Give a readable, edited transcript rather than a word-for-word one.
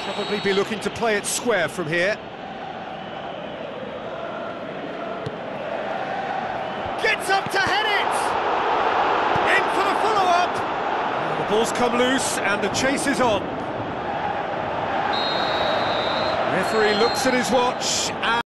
Probably be looking to play it square from here. Gets up to head it! In for the follow-up! The ball's come loose and the chase is on. Referee looks at his watch and